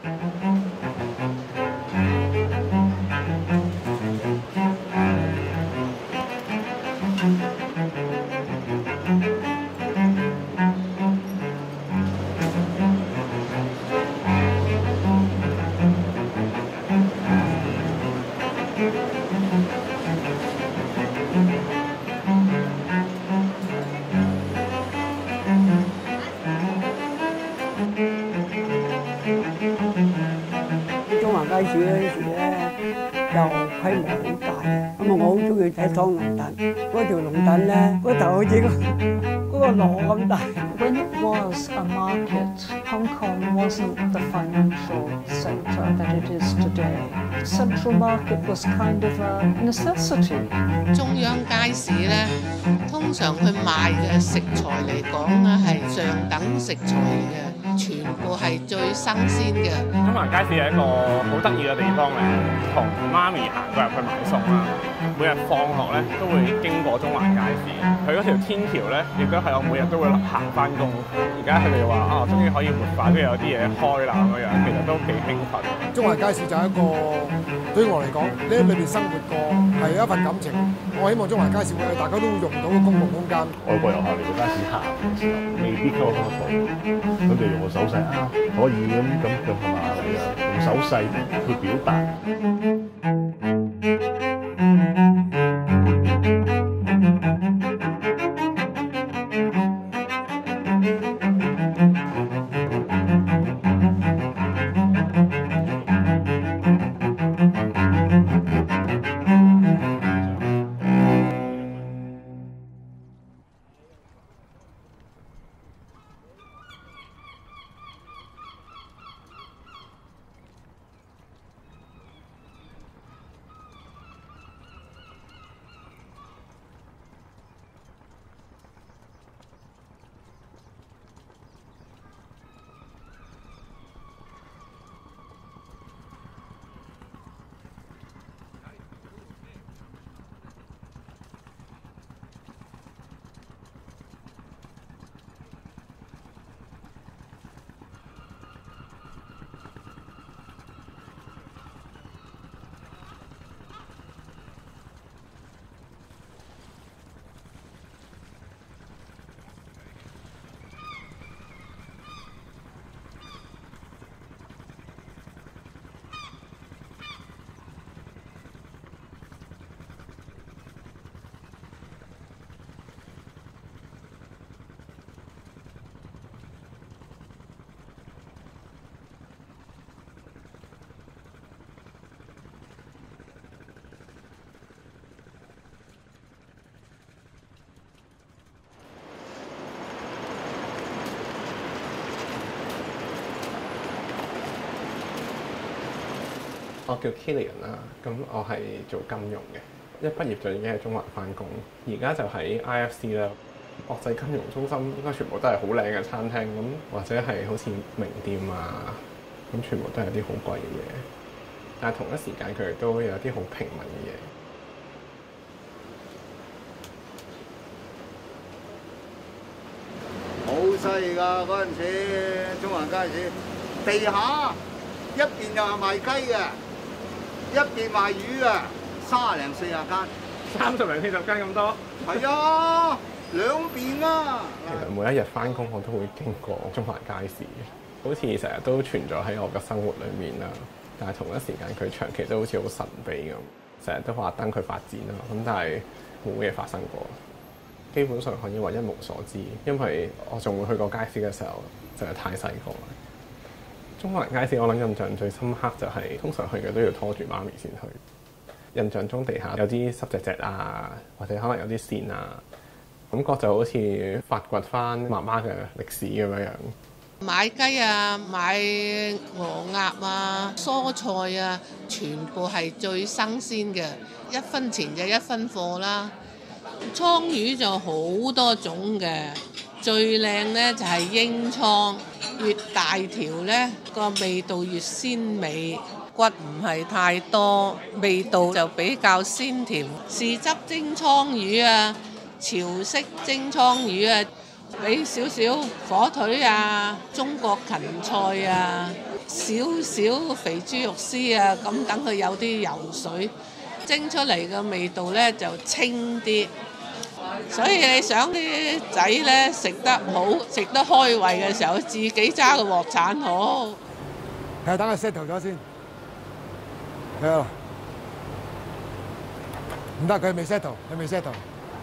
中環街市嗰陣時咧，就規模好大，咁啊我好中意睇湯龍躉，嗰條龍躉咧，嗰頭好似個螺咁大。 When it was a market, Hong Kong wasn't the financial centre that it is today. Central Market was kind of a necessity. 中央街市咧，通常佢賣嘅食材嚟講咧係上等食材嚟嘅，全部係最新鮮嘅。 中環街市係一個好得意嘅地方嚟，同媽咪行過入去買餸啊！每日放學咧都會經過中環街市，佢嗰條天橋咧亦都係我每日都會行翻工。而家佢哋話啊，終於可以活化，跟住有啲嘢開啦咁樣，其實都幾興奮。 中環街市就係一個對於我嚟講，你喺裏邊生活過係一份感情。我希望中環街市會大家都會用到嘅公共空間。 外國遊客嚟到街市行嘅時候，未必溝通得到，佢哋用個手勢啊，可以咁係嘛？用手勢去表達。 我叫 Kilian 啦，咁我係做金融嘅，一畢業就已經喺中環返工，而家就喺 IFC 啦，國際金融中心應該全部都係好靚嘅餐廳咁，或者係好似名店啊，咁全部都係啲好貴嘅嘢，但係同一時間佢哋都有啲好平民嘅嘢。 好犀利㗎！嗰陣時中環街市地下一邊就係賣雞嘅。一邊賣魚啊，30零40間 ，30零40間咁多。 係啊，兩邊啊。 其實每一日返工我都會經過中環街市，好似成日都存在喺我嘅生活裡面啦。但係同一時間佢長期都好似好神秘咁，成日都話等佢發展啦。咁但係冇嘢發生過，基本上可以話一無所知，因為我仲會去過街市嘅時候，實在太細個。中環街市我諗印象最深刻就係、通常去嘅都要拖住媽咪先去。印象中地下有啲濕隻隻啊，或者可能有啲線啊，感覺就好似發掘翻媽媽嘅歷史咁樣樣。 買雞啊，買鵝鴨啊，蔬菜啊，全部係最新鮮嘅，1分錢就1分貨啦。倉魚就好多種嘅，最靚呢就係英倉。越大條呢個味道越鮮美，骨唔係太多，味道就比較鮮甜。豉汁蒸倉魚啊，潮式蒸倉魚啊，俾少少火腿啊，中國芹菜啊， 少少肥豬肉絲啊，咁等佢有啲油水，蒸出嚟嘅味道咧就清啲。所以你想啲仔咧食得好、食得開胃嘅時候，自己揸個鑊鏟好。 係等佢 settle 咗先。係啊，唔得，佢未 settle，佢未 settle。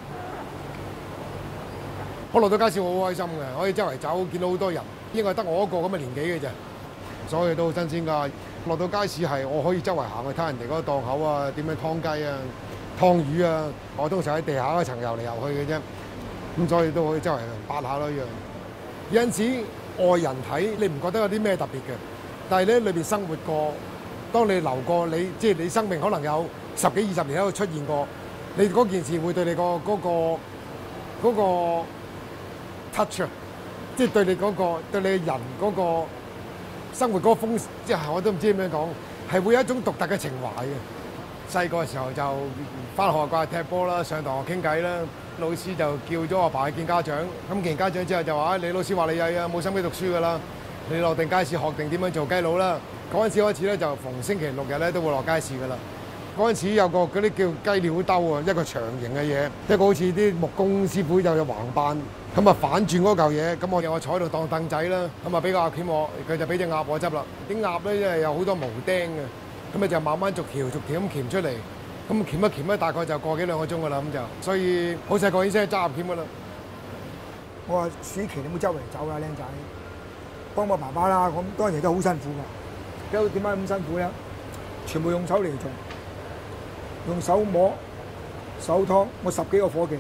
我落到街市我好開心嘅，可以周圍走，見到好多人，應該得我一個咁嘅年紀嘅啫，所有都好新鮮㗎。落到街市係我可以周圍行去睇人哋嗰個檔口啊，點樣劏雞啊、劏魚啊，我通常喺地下嗰層遊嚟遊去嘅啫，咁所以都可以周圍八下咯一樣。有陣時外人睇你唔覺得有啲咩特別嘅，但係咧裏邊生活過，當你流過即係你生命可能有10幾20年喺度出現過，你嗰件事會對你嗰個 touch 啊，即係對你對你嘅人嗰個生活嗰個風，即係我都唔知點樣講，係會有一種獨特嘅情懷嘅。細個嘅時候就翻學掛踢波啦，上堂學傾偈啦，老師就叫咗我爸去見家長，咁見家長之後就話：你老師話你曳啊，冇心機讀書㗎啦，你落定街市學定點樣做雞佬啦。嗰陣時開始咧，就逢星期六日咧都會落街市㗎啦。嗰陣時有個嗰啲叫雞料兜啊，一個長形嘅嘢，一個好似啲木工師傅就有橫板，咁啊反轉嗰嚿嘢，咁我坐喺度當凳仔啦，咁啊俾個鴨鉗我，佢就俾隻鴨我執啦。啲鴨咧因為有好多毛釘嘅，咁啊就慢慢逐條咁鉗出嚟，咁鉗一鉗咧大概就個幾兩個鐘㗎啦，咁就所以好細個已經識揸鴨鉗㗎啦。 我話暑期你冇周圍走啦，靚仔，幫我爸爸啦，咁當然都好辛苦㗎。點解咁辛苦咧？全部用手嚟做。用手摸、手劏，我10幾個伙計，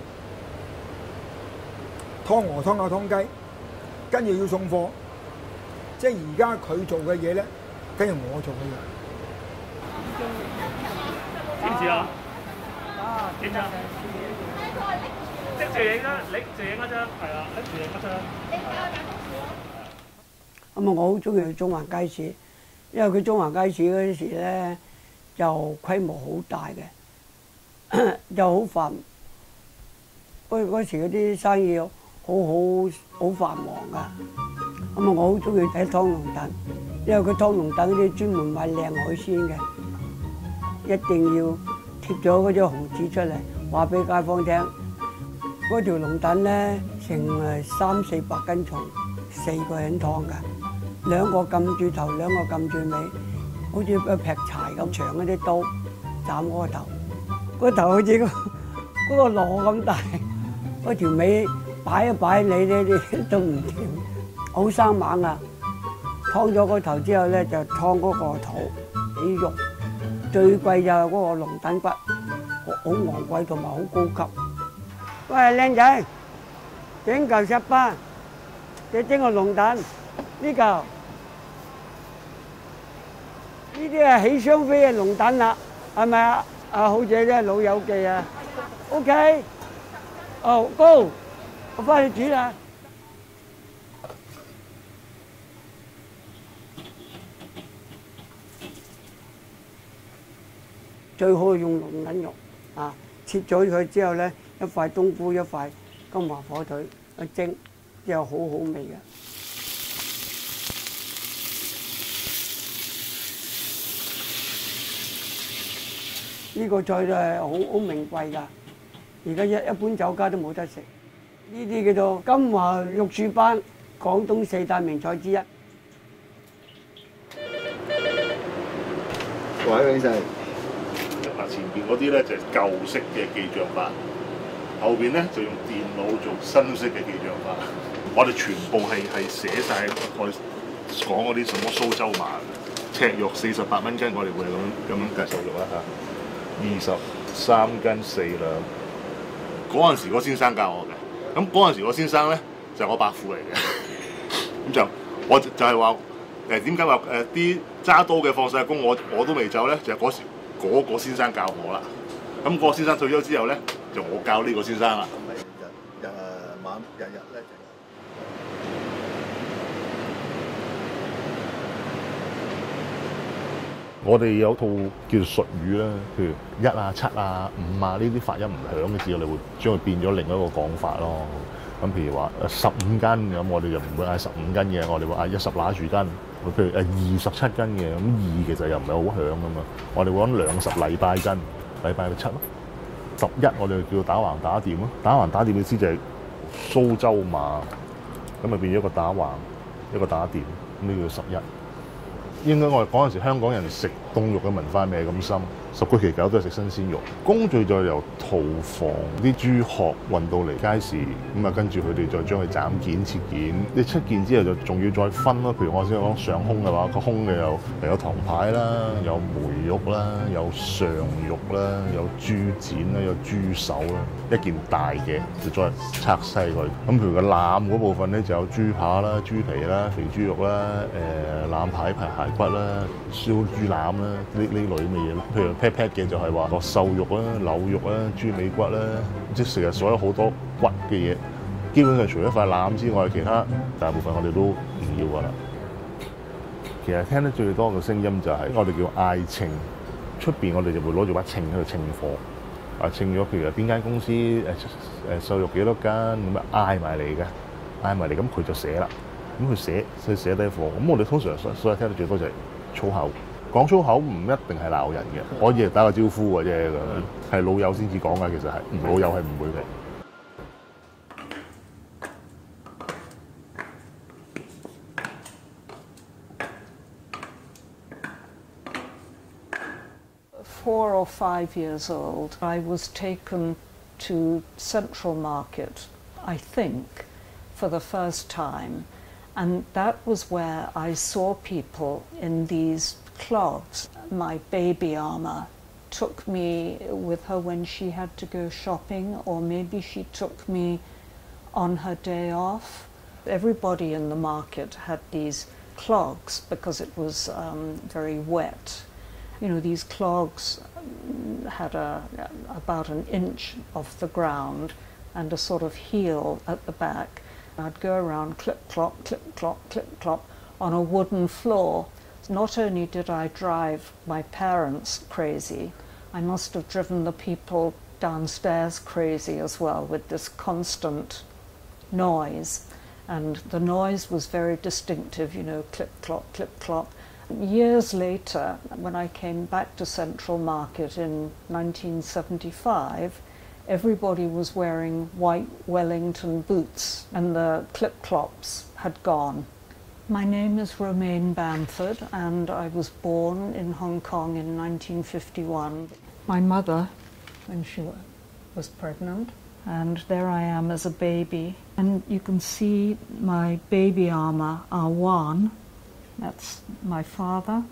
劏鵝、劏鴨、劏雞，跟住要送貨，即係而家佢做嘅嘢咧，跟住我做嘅嘢。 知唔知啊？點啊？拎住影啦，拎住影一張，係啦，拎住影一張。 咁啊，我好中意去中環街市，因為佢中環街市嗰陣時咧，就規模好大嘅，又好繁。嗰時嗰啲生意好繁忙㗎。咁啊，我好中意睇湯龍躉，因為佢湯龍躉嗰啲專門賣靚海鮮嘅，一定要貼咗嗰張紅紙出嚟，話俾街坊聽。嗰條龍躉咧，成300-400斤重，4個人劏㗎，2個撳住頭，2個撳住尾。好似一劈柴咁長嗰啲刀，斬嗰個頭，個頭好似嗰個螺咁大，嗰條尾擺一擺你都唔掂，好生猛啊！劏咗個頭之後咧，就劏嗰個肚啲肉，最貴就係嗰個龍躉骨，好昂貴同埋好高級。喂，靚仔，整嚿石斑，你整個龍躉呢嚿。呢啲係起雙飛嘅龍躉啦，係咪啊？啊，好姐啫，老友記啊。OK，哦，Go，我翻去煮啦。最好用龍躉肉啊，切咗佢之後咧，一塊冬菇，一塊金華火腿，一蒸，之後好好味嘅。呢個菜就係好名貴㗎，而家一般酒家都冇得食。呢啲叫做金華玉柱斑，廣東4大名菜之一。 各位女士， 前邊嗰啲咧就係舊式嘅記帳法，後邊咧就用電腦做新式嘅記帳法。我哋全部係寫晒我哋講嗰啲什麼蘇州碼，尺肉48蚊斤，我哋會係咁樣計數肉啦嚇。23斤4兩，嗰陣時嗰先生教我嘅，咁嗰陣時嗰先生咧就係我伯父嚟嘅，咁就我就係話點解話啲揸刀嘅放晒工，我都未走咧，就係嗰時嗰個先生教我啦。咁嗰個先生退休之後咧，就我教呢個先生啦。日日咧。我哋有套叫做術語啦，譬如1啊、7啊、5啊呢啲發音唔響嘅字，我哋會將佢變咗另一個講法咯。咁譬如話15斤咁，我哋就唔會嗌15斤嘅，我哋會嗌10拿住斤。 譬如27斤嘅，咁2其實又唔係好響噶嘛。我哋會講20禮拜斤，禮拜7咯。11我哋叫打橫打點咯。打橫打點嘅意思就係蘇州馬，咁咪變咗一個打橫，一個打點，咁呢叫11。應該我哋嗰陣時香港人食凍肉嘅文化未係咁深，十居其九都係食新鮮肉。工序就由屠房啲豬殼運到嚟街市，咁啊跟住佢哋再將佢斬件切件。你切件之後就仲要再分咯。譬如我先講上胸嘅話，個胸嘅有唐排啦，有梅肉啦，有上肉啦，有豬展啦，有豬手啦。一件大嘅就再拆細佢。咁譬如個腩嗰部分咧就有豬扒啦、豬皮啦、肥豬肉啦、腩排排骨啦、燒豬腩啦，呢類咁嘅嘢咯。譬如 pat 嘅就係話個瘦肉啦、柳肉啦、豬尾骨啦，即係成日所有好多骨嘅嘢，基本上除咗塊腩之外，其他大部分我哋都唔要噶啦。其實聽得最多嘅聲音就係我哋叫嗌稱，出邊我哋就會攞住把稱喺度稱貨，稱咗譬如話邊間公司瘦肉幾多斤咁啊嗌埋嚟嘅，嗌埋嚟咁佢就寫啦。咁佢寫低貨，咁我哋通常所以聽到最多就係粗口。講粗口唔一定係鬧人嘅，可以係打個招呼嘅啫咁。係老友先至講㗎，其實係唔老友係唔會嘅。 4 or 5 years old, I was taken to Central Market, I think, for the first time. And that was where I saw people in these clogs. My baby Amma took me with her when she had to go shopping, or maybe she took me on her day off. Everybody in the market had these clogs because it was very wet. You know, these clogs had about an inch off the ground and a sort of heel at the back. I'd go around clip-clop, clip-clop, clip-clop on a wooden floor. Not only did I drive my parents crazy, I must have driven the people downstairs crazy as well with this constant noise. And the noise was very distinctive, you know, clip-clop, clip-clop. Years later, when I came back to Central Market in 1975, everybody was wearing white Wellington boots and the clip-clops had gone. My name is Romaine Bamford and I was born in Hong Kong in 1951. My mother, when she was pregnant, and there I am as a baby. And you can see my baby Amma, Arwan, that's my father.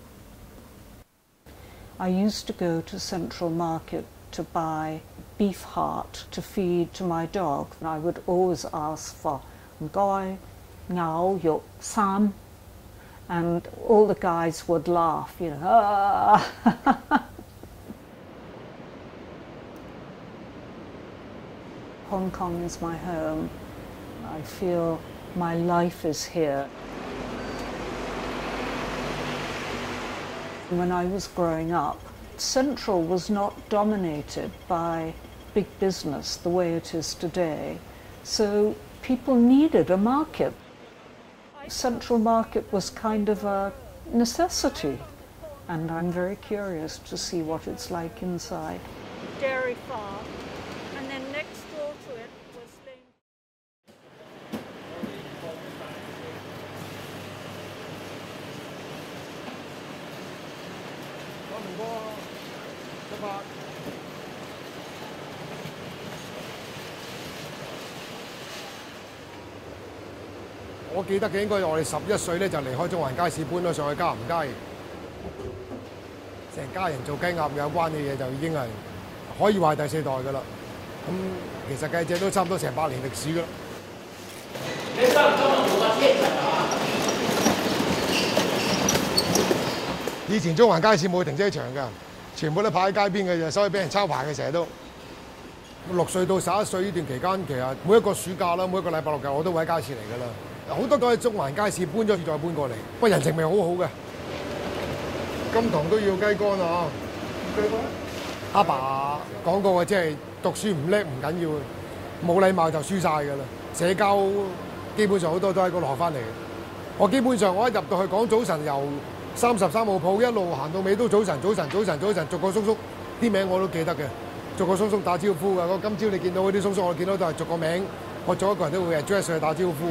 I used to go to Central Market to buy beef heart to feed to my dog. And I would always ask for Ngoi, Ngao, Yok, Sam. And all the guys would laugh, you know. Ah. Hong Kong is my home. I feel my life is here. When I was growing up, Central was not dominated by big business the way it is today, so people needed a market. Central Market was kind of a necessity, and I'm very curious to see what it's like inside. Dairy farm, and then next door to it was Lane. 我記得嘅應該我哋11歲咧就離開中環街市搬咗上去嘉咸街，成家人做雞鴨有關嘅嘢就已經係可以話第4代㗎啦。咁其實計隻都差唔多成100年歷史㗎啦。你收唔收到個車啊？以前中環街市冇停車場㗎，全部都擺喺街邊嘅啫，所以俾人抄牌嘅成日都。6歲到11歲呢段期間，其實每一個暑假啦，每一個禮拜6日我都會喺街市嚟㗎啦。好多都喺中環街市搬咗再搬過嚟，不過人情味好好嘅。金堂都要雞肝啊！雞肝？阿爸講過嘅，即係讀書唔叻唔緊要，冇禮貌就輸晒㗎啦。社交基本上好多都喺嗰度學翻嚟嘅。 我基本上我一入到去講早晨，由33號鋪一路行到尾都早晨，逐個叔叔啲名我都記得嘅，逐個叔叔打招呼㗎。今朝你見到嗰啲叔叔，我見到都係逐個名，我逐一個人都會address去打招呼。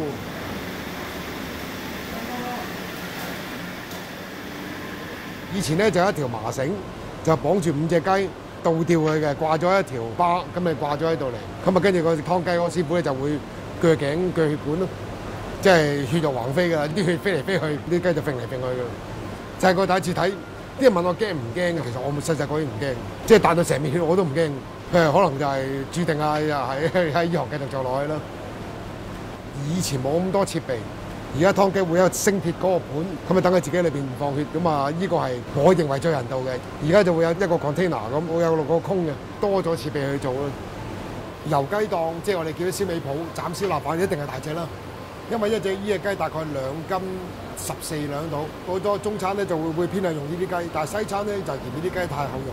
以前咧就有一條麻繩，就綁住5隻雞，倒吊佢嘅，掛咗一條巴，咁咪掛咗喺度嚟。咁啊跟住個劏雞嗰師傅咧就會鋸頸鋸血管咯。即係血肉橫飛㗎，啲血飛嚟飛去，啲雞就揈嚟揈去㗎。細個第一次睇，啲人問我驚唔驚嘅，其實我細細個已經唔驚，即係彈到成面血我都唔驚。可能就係注定啊，又喺醫學繼續做落去啦。以前冇咁多設備，而家劏雞會有升鐵嗰個盤，咁咪等佢自己裏邊放血，咁啊呢個係我認為最人道嘅。而家就會有一個 container 咁，我有6個空嘅，多咗設備去做啦。油雞檔即係我哋叫啲燒味鋪，斬燒臘飯一定係大隻啦。因為一隻呢隻雞大概2斤14兩到，好多中餐咧就會偏向用呢啲雞，但係西餐咧就嫌呢啲雞太厚肉。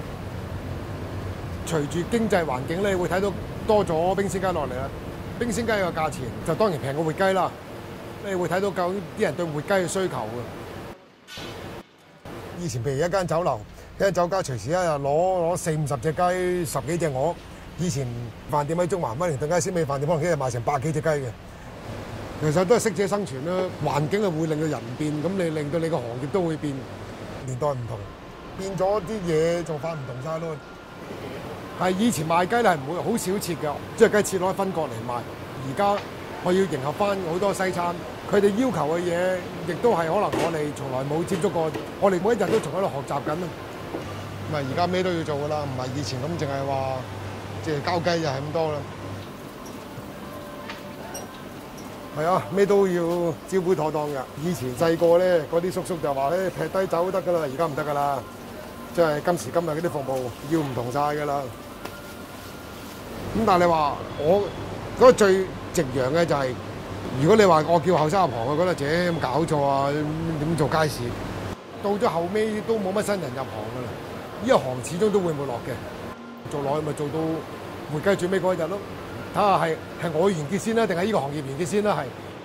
隨住經濟環境咧，會睇到多咗冰鮮雞落嚟啦。冰鮮雞嘅價錢就當然平過活雞啦。你會睇到究竟啲人對活雞嘅需求嘅。以前譬如一間酒樓、一間酒家隨時一日攞40-50隻雞、10幾隻鵝。以前飯店喺中環威靈頓街燒味飯店，可能一日賣成100幾隻雞嘅。其實都係適者生存啦，環境係會令到人變，咁你令到你個行業都會變，年代唔同，變咗啲嘢做法唔同晒咯。係以前賣雞咧係唔會好少切㗎，即係雞切攞分割嚟賣。而家我要迎合翻好多西餐，佢哋要求嘅嘢，亦都係可能我哋從來冇接觸過，我哋每一日都仲喺度學習緊啦。咁啊，而家咩都要做㗎啦，唔係以前咁淨係話即係交雞就係咁多啦。係啊，咩都要招呼妥當㗎。以前細個咧，嗰啲叔叔就話咧劈低走得㗎啦，而家唔得㗎啦。即係今時今日嗰啲服務要唔同晒㗎啦。咁但係你話我嗰個最夕陽嘅就係，如果你話我叫後生阿婆，我覺得自己有冇搞錯啊？點做街市？到咗後尾都冇乜新人入行㗎啦。呢一行始終都會沒落嘅，做落去咪做到活雞最尾嗰一日咯。睇下係我完結先啦，定係呢個行業完結先啦？係。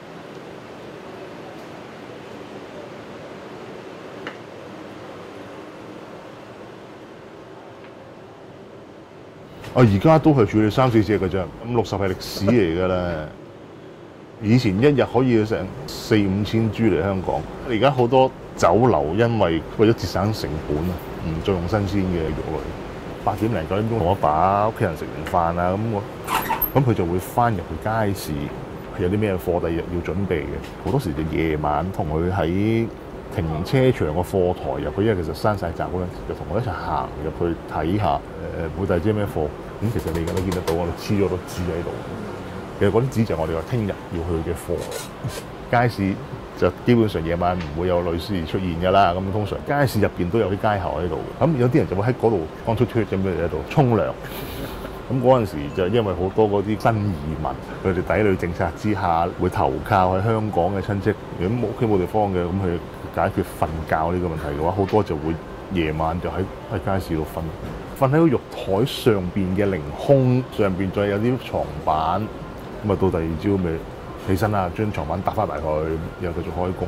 我而家都係處理3-4隻嘅啫，50-60係歷史嚟㗎啦。以前一日可以成4-5千豬嚟香港，而家好多酒樓因為咗節省成本啊，唔再用新鮮嘅肉類。8點零9點鐘同我爸屋企人食完飯啊，咁佢就會翻入去街市，有啲咩貨第二日要準備嘅。好多時就夜晚同佢喺停車場個貨台入去，因為其實閂晒閘嗰陣時，就同我一齊行入去睇下，每大支咩貨。咁其實你而家都見得到，我哋黐咗個紙喺度。其實嗰啲紙就係我哋話聽日要去嘅貨。街市就基本上夜晚唔會有女士出現㗎啦。咁通常街市入邊都有啲街口喺度。咁有啲人就會喺嗰度乾出脫咁樣喺度沖涼。咁嗰陣時就因為好多嗰啲新移民，佢哋抵壘政策之下會投靠喺香港嘅親戚，如果屋企冇地方嘅，咁去解決瞓覺呢個問題嘅話，好多就會夜晚就喺街市度瞓喺個肉台上邊嘅凌空上邊，再有啲床板，咁啊到第二朝咪起身啦，將床板搭翻埋去，然後繼續開工。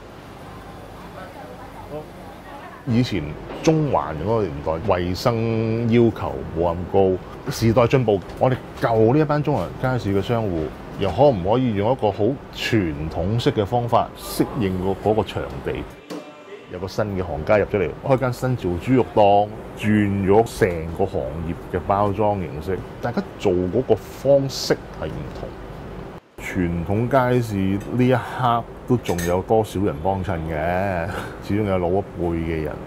以前中環嗰個年代，衞生要求冇咁高。時代進步，我哋舊呢一班中環街市嘅商戶，又可唔可以用一個好傳統式嘅方法適應嗰個場地？有個新嘅行家入咗嚟，開間新潮豬肉檔，轉咗成個行業嘅包裝形式。大家做嗰個方式係唔同。傳統街市呢一刻都仲有多少人幫襯嘅？始終有老一輩嘅人。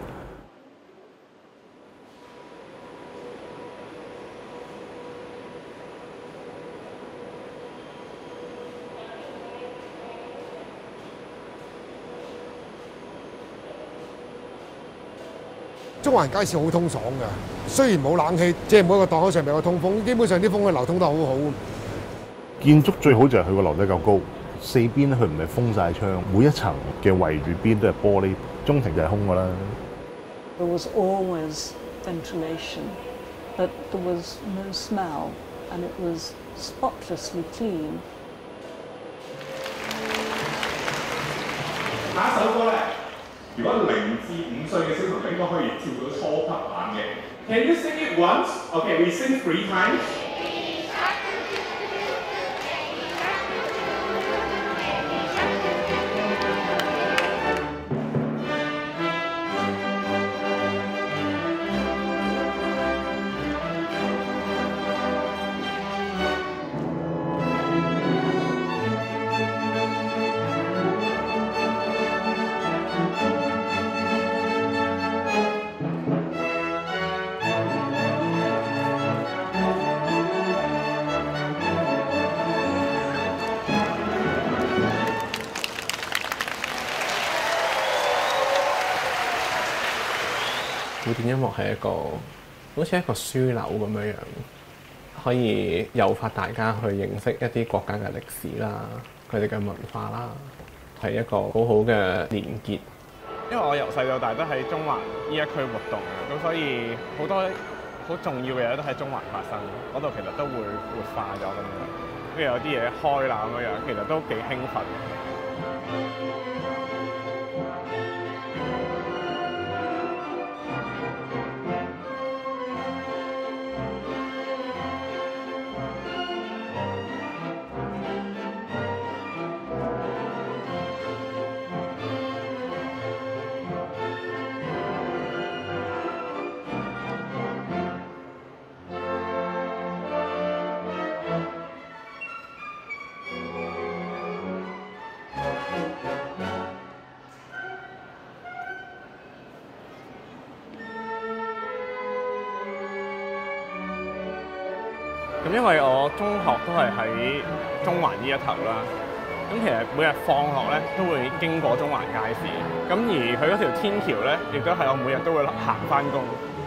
中環街市好通爽㗎，雖然冇冷氣，即係每一個檔口上面有通風，基本上啲風嘅流通得好好。 建築最好就係佢個樓底夠高，四邊咧佢唔係封晒窗，每一層嘅圍住邊都係玻璃，中庭就係空㗎啦。 There was always ventilation, but there was no smell, and it was spotlessly clean. 下一首歌咧，如果0至5歲嘅小朋友應該可以跳到初級版嘅。Can you sing it once? Okay, we sing 3 times. 古典音樂係一個好似一個樞紐咁樣，可以誘發大家去認識一啲國家嘅歷史啦、佢哋嘅文化啦，係一個好好嘅連結。 因為我由細到大都喺中環呢一區活動嘅，咁所以好多好重要嘅嘢都喺中環發生，嗰度其實都會活化咗咁樣，跟住有啲嘢開啦咁樣，其實都幾興奮。咁因為我中學都係喺中環呢一頭啦，咁其實每日放學咧都會經過中環街市，咁而佢嗰條天橋咧，亦都係我每日都會行返工。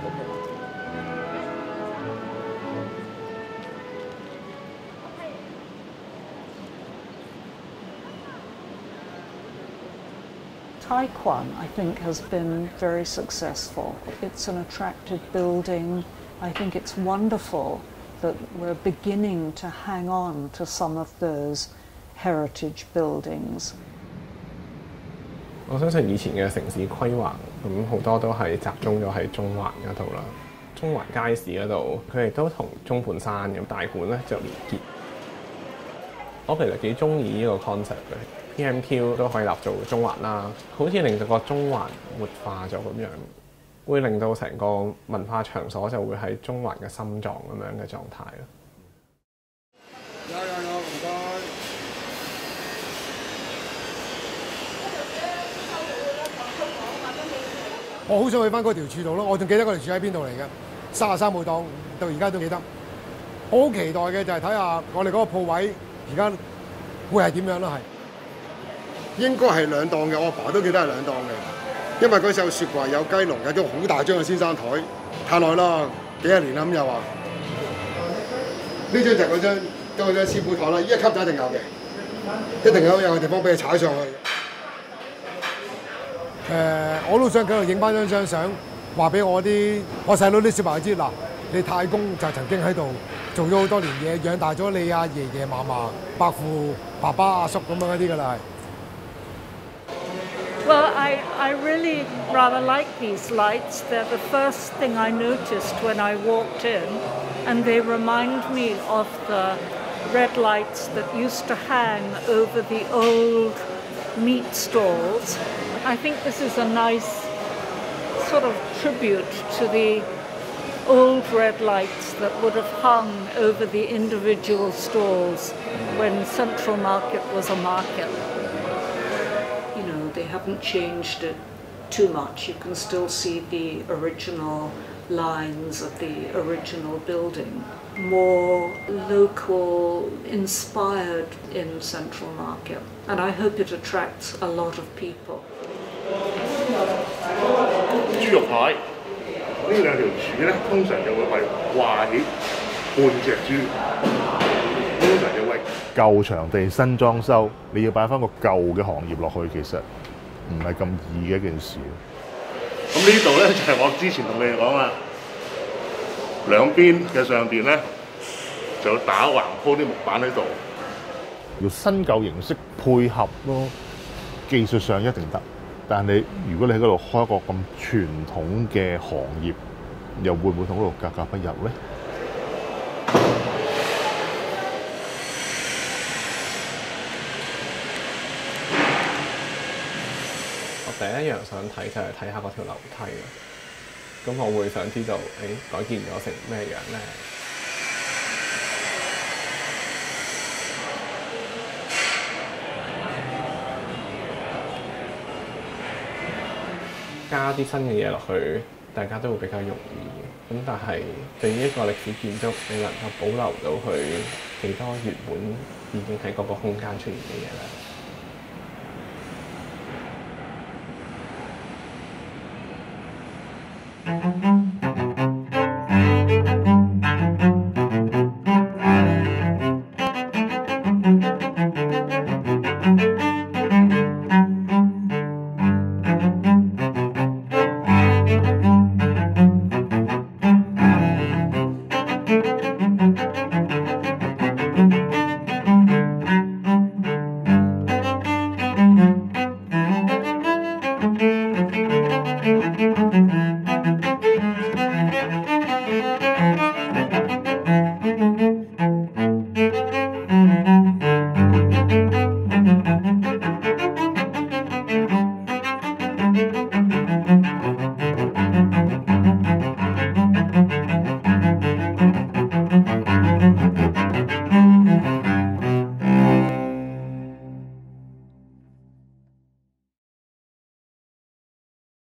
Taekwon, I think, has been very successful. It's an attractive building. I think it's wonderful that we're beginning to hang on to some of those heritage buildings. 我相信以前嘅城市規劃，咁好多都係集中咗喺中環嗰度啦。中環街市嗰度，佢哋都同中盤山咁大館咧就連結。我其實幾中意呢個 concept 嘅 ，PMQ 都可以立做中環啦，好似令到個中環活化咗咁樣。會令到成個文化場所就會喺中環嘅心臟咁樣嘅狀態咯。 有，唔該。我好想去翻嗰條柱度咯，我仲記得嗰條柱喺邊度嚟嘅，33號檔到而家都記得。我好期待嘅就係睇下我哋嗰個鋪位而家會係點樣咯，係應該係2檔嘅，我阿爸都記得係2檔嘅。因為嗰時有雪櫃、有雞籠、有張好大張嘅先生台，太耐啦，幾十年啦咁又話。呢張就係嗰張師傅台啦，呢一級就一定有嘅，一定有個地方俾你踩上去。我都想喺度影翻張相，話俾我細佬啲小朋友知嗱，你太公就曾經喺度做咗好多年嘢，養大咗你阿爺爺嫲嫲、伯父、爸爸、阿叔咁樣嗰啲㗎啦。 Well, I really rather like these lights. They're the first thing I noticed when I walked in, and they remind me of the red lights that used to hang over the old meat stalls. I think this is a nice sort of tribute to the old red lights that would have hung over the individual stalls when Central Market was a market. They haven't changed it too much. You can still see the original lines of the original building. More local, inspired in Central Market. And I hope it attracts a lot of people. 豬肉牌呢2條柱咧，通常就會係掛起半隻豬。通常就會舊場地新裝修，你要擺翻個舊嘅行業落去，其實唔係咁易嘅一件事。咁呢度咧就係我之前同你哋講啦，兩邊嘅上邊咧就打橫鋪啲木板喺度，要新舊形式配合咯。 技術上一定得，但係如果你喺嗰度開一個咁傳統嘅行業，又會唔會同嗰度格格不入咧？ 我第一樣想睇就係睇下嗰條樓梯啊。咁我會想知道，改建咗成咩樣咧？加啲新嘅嘢落去，大家都會比較容易。咁但係對於一個歷史建築，你能夠保留到佢幾多原本已經喺嗰個空間出現嘅嘢咧？